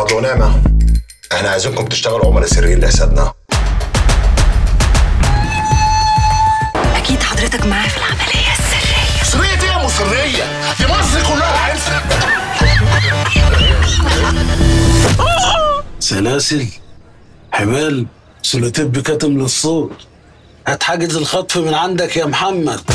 فضل ونعمة، احنا عايزينكم تشتغلوا عملاء سريين لحسابنا. اكيد حضرتك معاه في العمليه السريه. سريه ايه يا مسريه؟ دي مصر كلها عرفت. سلاسل، حبال، سلوتيب كاتم للصوت. هات حاجة الخطف من عندك يا محمد.